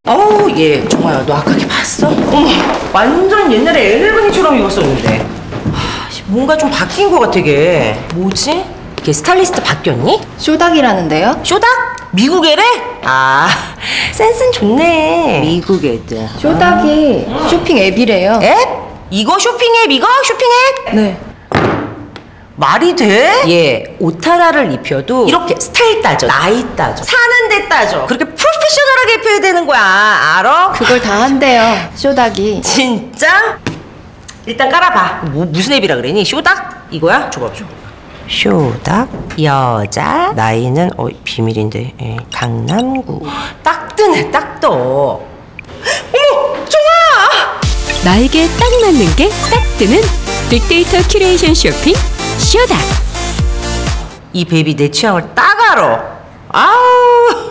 어우, 얘 정아야, 너 아까 걔 봤어? 어머, 완전 옛날에 엘레그니처럼 입었었는데. 뭔가 좀 바뀐 것 같아, 걔. 뭐지? 걔 스타일리스트 바뀌었니? 쇼닥이라는데요? 쇼닥? 미국 애래? 아, 센스는 좋네. 미국 애들. 쇼닥이 쇼핑 앱이래요. 앱? 이거 쇼핑 앱, 이거 쇼핑 앱? 네. 말이 돼? 얘 옷 하나를 입혀도 이렇게 스타일 따져, 나이 따져, 사는 데 따져. 그렇게 프로페셔널하게 입혀야 되는 거야, 알아? 그걸 다 한대요, 쇼닥이. 진짜? 일단 깔아봐. 무슨 앱이라 그러니? 쇼닥? 이거야? 줘봐. 쇼닥 여자 나이는 비밀인데 강남구. 딱 뜨네, 딱 떠. 어머, 종아! 나에게 딱 맞는 게 딱 뜨는 빅데이터 큐레이션 쇼핑 쇼닥. 이 베이비 내 취향을 딱 알아. 아우.